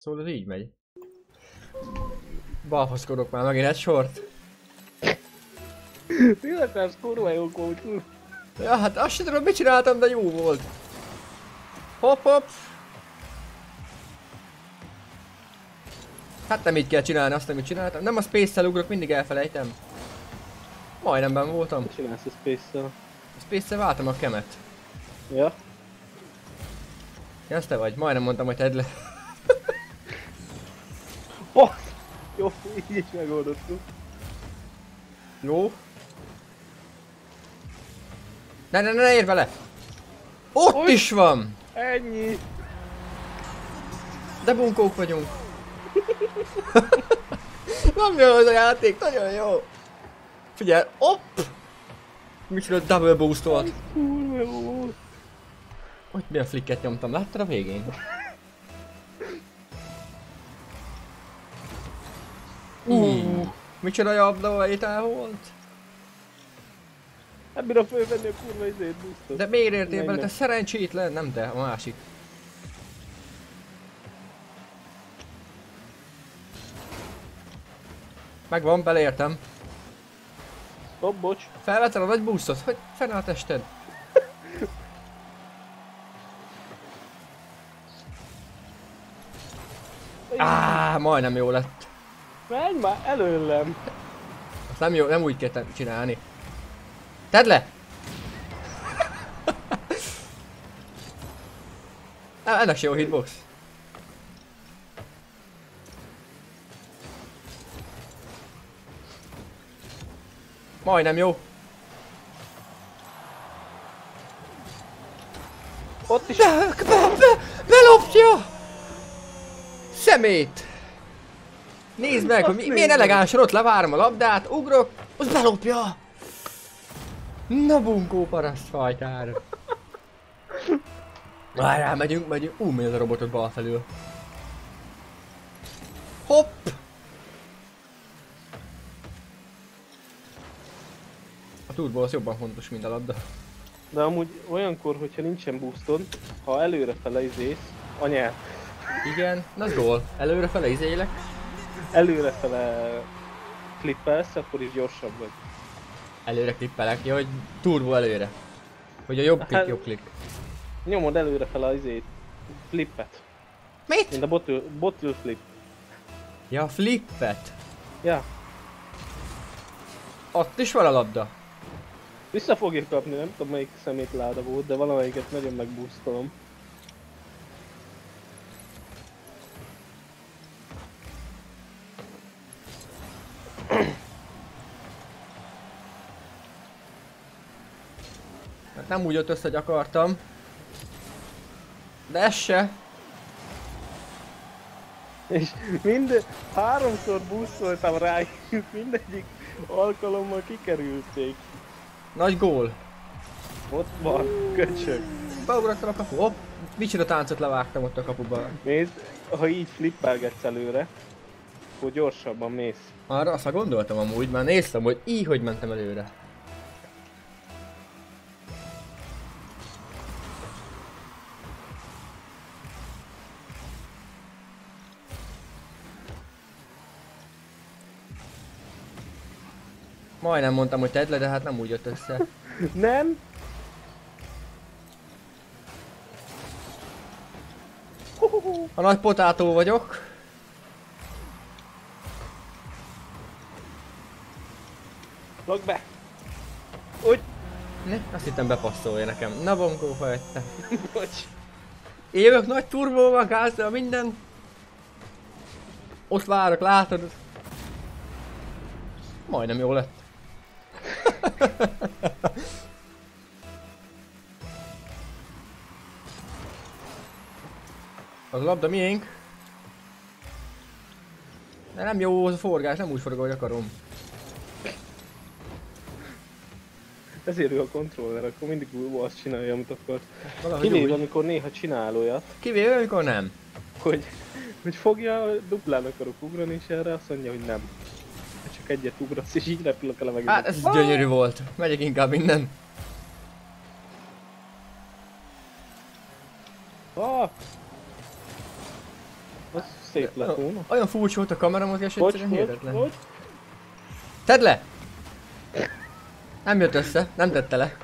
Szóval ez így megy. Balfaszkodok már megint egy sort. Illetve kurva jó volt. Ja, hát azt sem tudom, mit csináltam, de jó volt. Hopp hopp. Hát nem így kell csinálni azt, amit csináltam. Nem a space-szel ugrok, mindig elfelejtem. Majdnem benn voltam. Mit csinálsz a space-szel? A space-szel váltam a kemet. Ja. Ja, azt te vagy. Majdnem mondtam, hogy tedd le. Oh! Jó, így is megoldottuk. Jó. Ne érj vele! Ott Hogy? is van! Ennyi! De bunkók vagyunk. Nem jó az a játék, nagyon jó. Figyelj, hopp! Micsoda double boost volt. Kurva jó volt. Hogy milyen flicket nyomtam, láttad a végén? Micsoda jabdavétel volt? Nem bírom fölvenni a kurva izét, boostot. De miért értél bele? Nem. Te szerencsétlen, nem te, a másik. Megvan, beleértem. Hopp, bocs. Felvetted a nagy boostot? Hogy fenn a tested? Majdnem jó lett. Menj már előlem! Azt nem jó, nem úgy kell csinálni. Tedd le! Ennek se jó hitbox. Majdnem jó. Ott is. Belopja! Szemét! Nézd meg, hogy milyen elegánsan ott levárom a labdát, ugrok, az belopja! Na bunkó parasztfajtár! Várjál, megyünk. Mi az a robotot bal felül? Hopp! A turbo az jobban fontos, mint a labda. De amúgy olyankor, hogyha nincsen boostod, ha előrefele izész, anyád, Igen, na az gól. Előrefele izélek. előrefele klippelsz, akkor is gyorsabb vagy. Előre klippelek, ja, hogy turbo előre. Hogy a jobb klik, jobb klik. Nyomod előrefele az izét, flippet. Mit? Mint a bottle flip. Ja, flippet. Ja, Ott is van a labda. vissza fogja kapni, nem tudom melyik szemétláda volt, de valamelyiket nagyon megboostolom. Hát nem úgy jött össze, hogy akartam. De ez se. És háromszor boostoltam rájuk, mindegyik alkalommal kikerülték. Nagy gól. Ott van, köcsög. Beugrottam a kapu. Hopp. Micsoda táncot levágtam ott a kapuba. Nézd, ha így flippelgetsz előre, akkor gyorsabban mész. Arra azt már gondoltam amúgy, már néztem, hogy így hogy mentem előre. Majdnem mondtam, hogy tedd le, de hát nem úgy jött össze. Nem? A nagy potátó vagyok. Logd be! Úgy! Ne, azt hittem bepasszolja nekem. Na bonkó felette. Bocs! Évök nagy turbóval, gázzal, minden. Ott várok, látod? Majdnem jó lett. Az a labda miénk. De nem jó az a forgás, nem úgy forog, ahogy akarom. Ezért ő a kontroller, akkor mindig azt csinálja, amit akar. Valahogy Kivéve, úgy. amikor néha csinál olyat, Kivéve, amikor nem. hogy fogja, duplán akarok ugrani, és erre azt mondja, hogy nem. Csak egyet ugrasz, és így repülök el a megint. Hát ez gyönyörű volt. Megyek inkább innen. Ah! Az szép lett volna. Olyan furcsa volt a kameramozgás, egyszerűen hihetetlen. Hogy? Tedd le! Nem jött össze, nem tette le.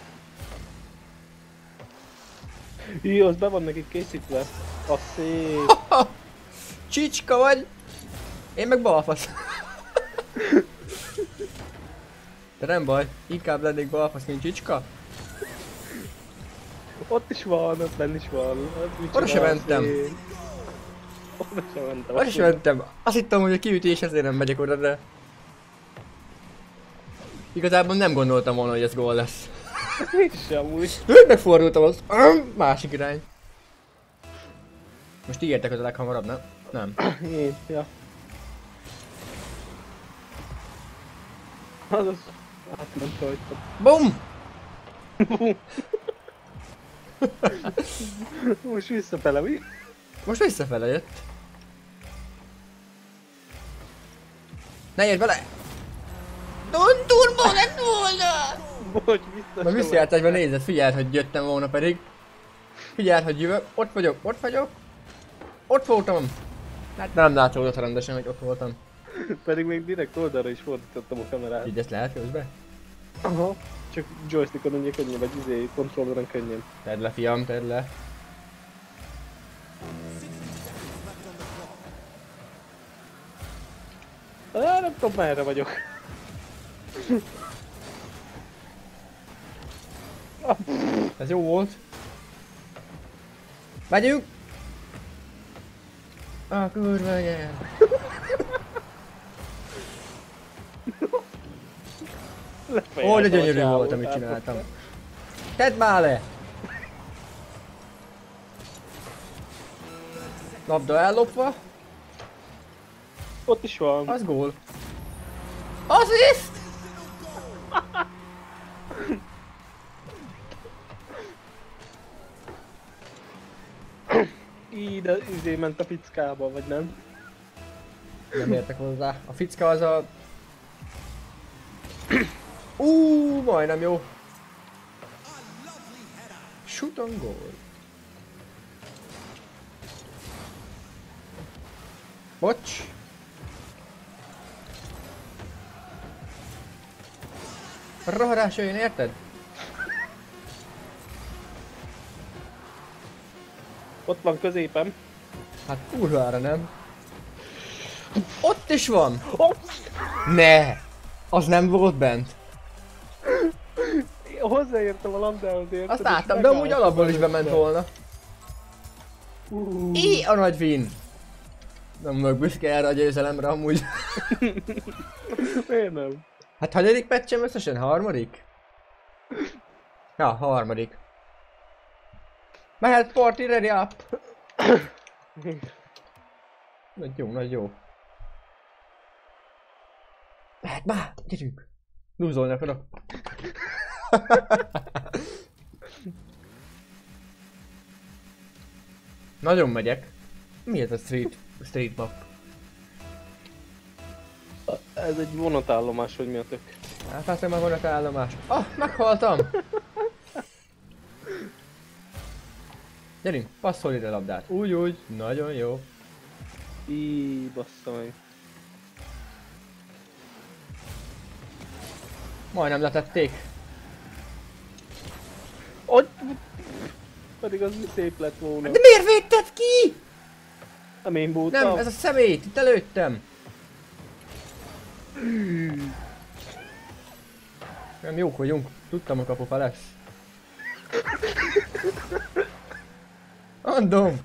Jó, az be van nekik készítve. A szép. Csicska vagy! Én meg balfasz. De nem baj, inkább lennék balfasz, mint csicska. Ott is van, ott benn is van. Oda se mentem. Oda se mentem. Oda se mentem. Azt hittem, hogy a kiütés, ezért nem megyek oda, de... Igazából nem gondoltam volna, hogy ez gól lesz. Én sem úgy. Megfordultam az másik irány. Most ígértek az a leghamarabb, nem? Nem. Én, ja. Az átment rajta. BUM! Most visszafele, mi? Most visszafele jött. Ne érj bele! Turbo lett volna! Bocs, vissza. Na visszajátszásban nézed, figyeld, hogy jöttem volna pedig. Figyeld, hogy jövök, ott vagyok, ott vagyok. Ott voltam. Hát nem látszódott rendesen, hogy ott voltam. Pedig még direkt oldalra is fordítottam a kamerát. Így ezt lehet közben? Aha. Csak joystickon ugye könnyen, vagy kontrolleron könnyen. Tedd le, fiam, tedd le. Nem tudom, merre vagyok. Ez jó volt. Megyünk! A kurva anyád. Ó, de gyönyörű volt, amit csináltam. Tedd már le! Labda ellopva. Ott is van. Az gól. Assist! De izé ment a fickába, vagy nem? Nem értek hozzá. A ficka az a... majdnem jó. Shoot on goal. Bocs. Rohadás jön, érted? Ott van középen. Hát kurvára nem. Ott is van! Ott! Ne! Az nem volt bent. Hozzáértem a labdához, érted? Azt láttam, de amúgy alapból is bement volna. A nagy win! Nem vagyok büszke erre a győzelemre amúgy. Miért nem? Hát hanyadik patchem összesen? Harmadik? Ja, harmadik. Mehet party ready up! Nagy jó, nagy jó. Mehet már, gyerünk! Lúzolni akarok. Nagyon megyek. Mi ez a street map? Ez egy vonatállomás, hogy mi a tök. Hát azt nem a állomás. Meghaltam! Gyerünk, passzol ide a labdát. Úgy, nagyon jó. Bassza meg. Majdnem letették. Ott! Pedig az mi szép lett volna. De miért védted ki? Nem én voltam. Nem, ez a szemét, itt előttem. Nem jók vagyunk, tudtam a kapufa lesz. Andom!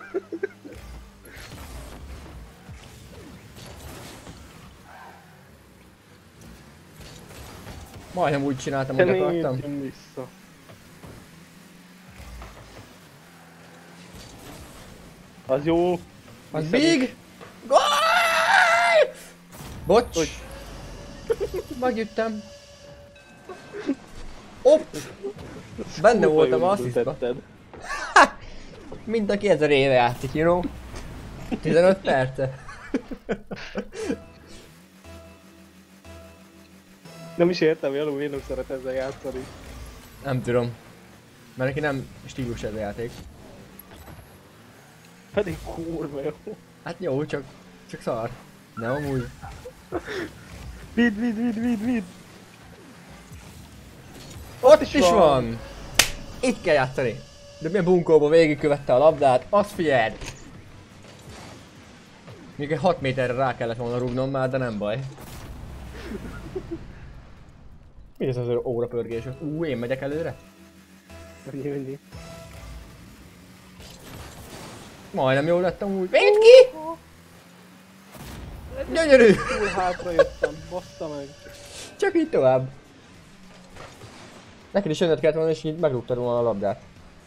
Majdnem úgy csináltam, hogy akartam. Nézzem vissza. Az jó. Az big! Gól! Bocs! Hogy? Megjöttem. Hopp! Benne voltam a asszisztba. Mint aki 1000 éve játszik, you know? 15 perce. Nem is értem, hogy Alu miért nem szeret ezzel játszani. Nem tudom. Mert neki nem stílus ez a játék. Pedig kurva jó. Hát jó, csak szar. Nem amúgy. Vidd! Ott is van! Itt kell játszani. De milyen bunkóba végigkövette a labdát, azt figyeld! Még egy 6 méterre rá kellett volna rúgnom már, de nem baj. Mi ez az óra pörgés? Én megyek előre? Menjél. Majdnem jól lettem úgy. Védd ki! Gyönyörű! Túl hátra jöttem, bassza meg. Csak így tovább. Neked is jönned kellett volna és így megrúgtad volna a labdát.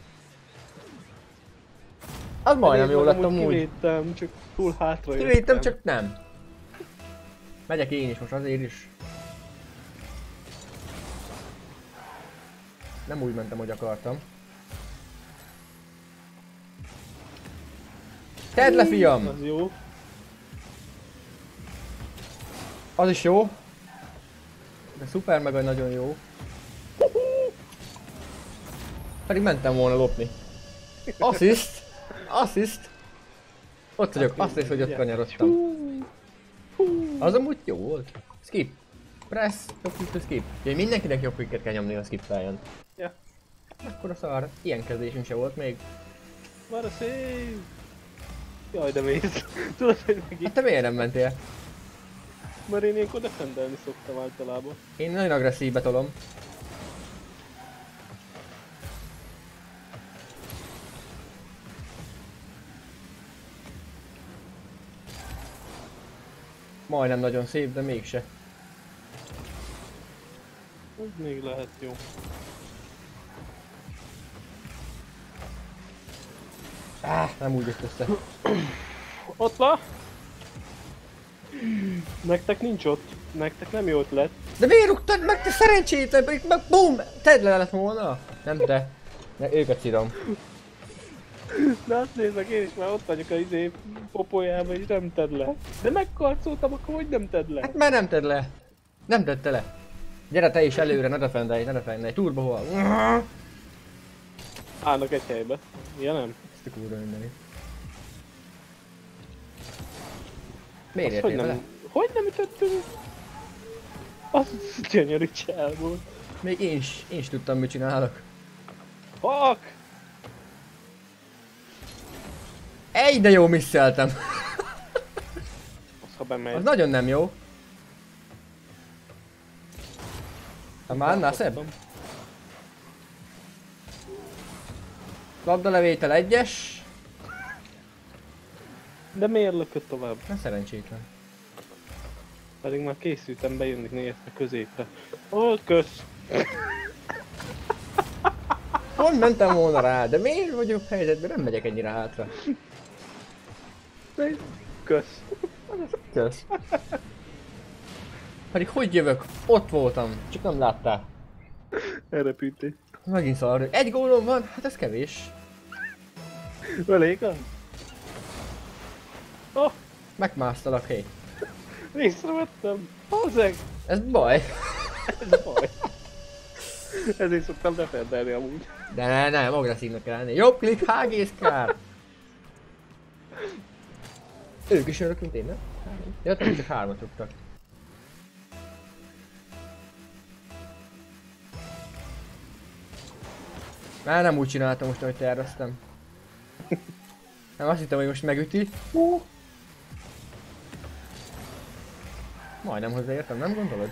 Az majdnem jól lettem úgy. Kivédtem, csak túl hátra jöttem. Kivédtem, csak nem. Megyek én is most azért is. Nem úgy mentem, hogy akartam. Tedd le, fiam! Az jó. Az is jó. De szuper meg nagyon jó. Pedig mentem volna lopni. Assziszt! Assziszt! Ott vagyok, azt is, hogy ott kanyarodtam. Az amúgy jó volt. Skip. Press, jobb klikk, skip. Ugye mindenkinek jobb klikket kell nyomni, a skippeljen. Ja. Akkor a szar. Ilyen kezdésünk se volt még. Már a szép! Jaj, de mész. Tudod, hogy meg Hát te miért nem mentél? Mert én ilyenkor defendelni szoktam általában. Én nagyon agresszívbe tolom. Majdnem nagyon szép, de mégse. Úgy még lehet jó. Nem úgy jött össze. Ott van! Nektek nincs ott. Nektek nem jó ötlet. De miért rúgtad meg, te szerencsétlen? Meg BUM! Tedd le lett volna! Nem te. Ne, őket szírom. De azt nézzek, én is már ott vagyok a popójában és nem tedd le. De megkarcoltam, akkor hogy nem tedd le? Hát mert nem tedd le. Nem tette le. Gyere te is előre, ne defendelj. Turbo hol? Állnak egy helybe. Ja nem? Ezt a kurva mindeni. Miért Azt értél vele? hogy nem ütöttünk? Az gyönyörű csel volt. Még én is tudtam, mit csinálok. Fuck! Ej, de jó misszeltem. Az ha bemegy. Az nagyon nem jó. Ha már annál szebb. Labdalevétel 1-es. De miért lökött tovább? Nem szerencsétlen. Pedig már készültem bejönni nézve középre. Ó, kösz! Pont mentem volna rá, de miért vagyok helyzetben? Nem megyek ennyire hátra. Kösz! Kösz. Pedig hogy jövök? Ott voltam, csak nem láttál. Elrepültél. Megint szar. Egy gólom van? Hát ez kevés. Elég az? Oh! Megmásztalak, hé. Észrevettem! Hozzeg! Ez baj. Ez baj. Ezért szoktam defendelni amúgy. De nem, agresszívnak kell lenni. Jobb klik, hágészkár! Ők is jönnek, mint én, nem? Jöttem, csak 3-at rúgtak. Már nem úgy csináltam most, ahogy terveztem. Nem, azt hittem, hogy most megüti. Majdnem hozzáértem, nem gondolod?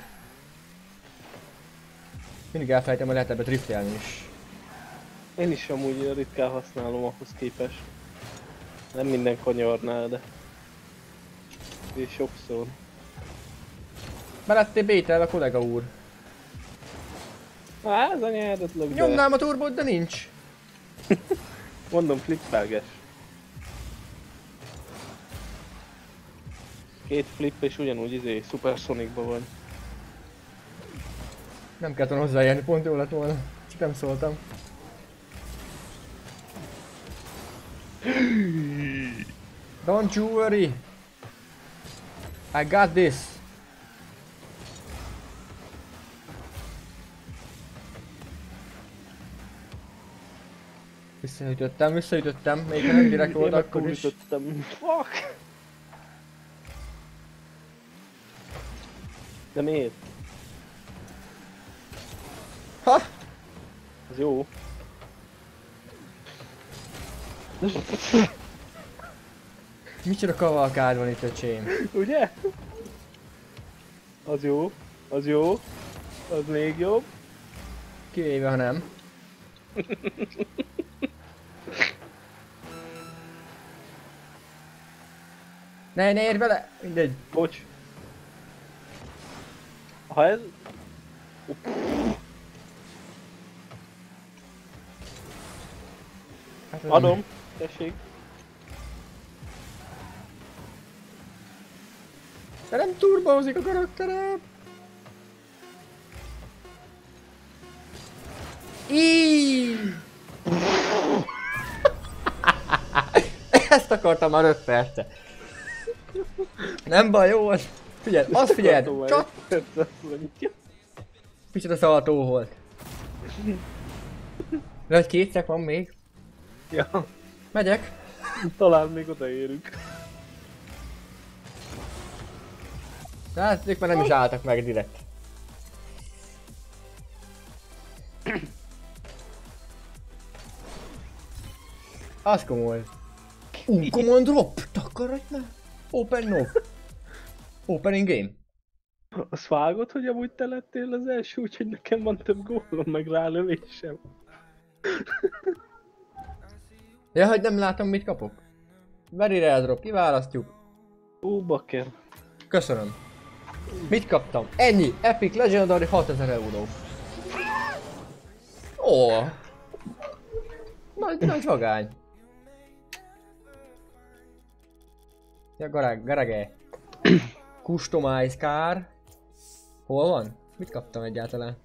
Mindig elfelejtem, hogy lehet ebbe driftelni is. Én is amúgy ritkán használom ahhoz képest. Nem minden kanyarnál, de... És sokszor. Belettél bételve, kollega úr. Ez a nyeldet lög be. Nyomnám a turbót, de nincs. Mondom, flippelges. 2 flip és ugyanúgy Supersonicban van. Nem kellett volna hozzájárni, pont jó lett volna. Csak nem szóltam. Don't you worry. I got this. Visszaütöttem, még ha nem direkt volt akkor is. Fuck! De miért? Ha! Az jó. Micsoda kavalkád van itt, öcsém? Ugye? Az jó. Az jó. Az még jobb. Kivéve, ha nem. Ne érj bele! Mindegy. Bocs. Ha ez... Hát ez Adom. Tessék. De nem turbozik a karakterem! Íííí! Ezt akartam már 5 perce. Nem baj, jó volt. Figyeld, azt figyeld! Csak! Micsoda szaltó volt. Vagy kétszer van még. Ja. Megyek. Talán még odaérünk. Hát ők már nem is álltak meg direkt. Az komoly. Command drop! Takarodj már! Open no! Opening game. Azt vágod, hogy amúgy te lettél az első, úgyhogy nekem van több gólom, meg rálövésem. Ja, hogy nem látom, mit kapok. Very rare drop, kiválasztjuk. Bakker. Köszönöm. Mit kaptam? Ennyi! Epic Legendary 6000 euró. Ó. Nagy vagány. Ja, garage. Customize car. Hol van? Mit kaptam egyáltalán?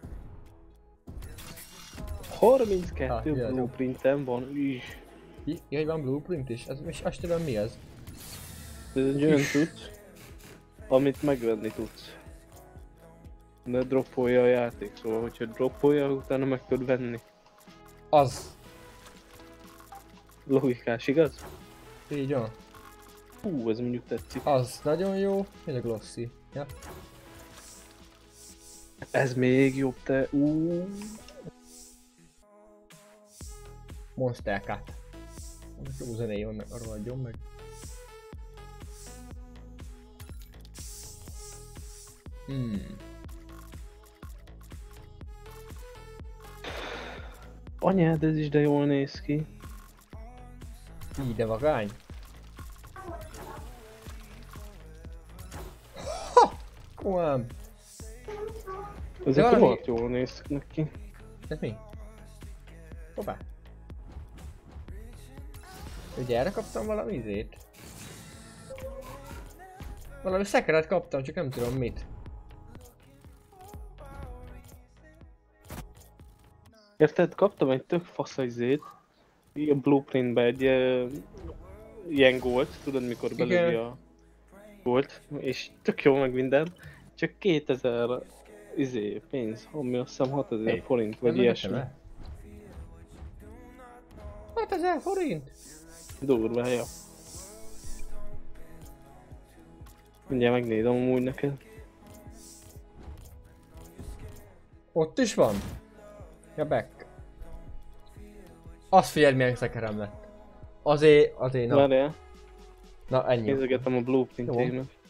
32 Ah, blueprintem van. Is. Jaj, van blueprint is? Azt tudom mi az? Ez egy olyan tudsz, amit megvenni tudsz. De droppolja a játék, szóval hogyha droppolja, utána meg tudod venni. Az. Logikás, igaz? Így van. Ez mondjuk tetszik. Az nagyon jó. Ez a glossy. Ja. Ez még jobb, te. Monster Cat. Jó zenéje van, arra adjon meg. Anyád, ez is de jól néz ki. Így, de vagány. Ha! Komám. Ezek valami- rohadt jól néznek ki. Ez mi? Hoppá. Ugye erre kaptam valami izét? Valami szekeret kaptam, csak nem tudom mit. Érted? Kaptam egy tök fasz izét. A blueprintbe egy ilyen gold, tudod mikor belőli a gold, és tök jó meg minden, csak 2000 pénz, ami azt hiszem 6000 forint vagy ilyesmi. 6000 forint? Durva, ja. Mindjárt megnézem amúgy neked. Ott is van? Ja, back. Azt figyeld, milyen szekerem lett. Azért, na. Várjál, Na, ennyi. nézegetem a blueprintjének.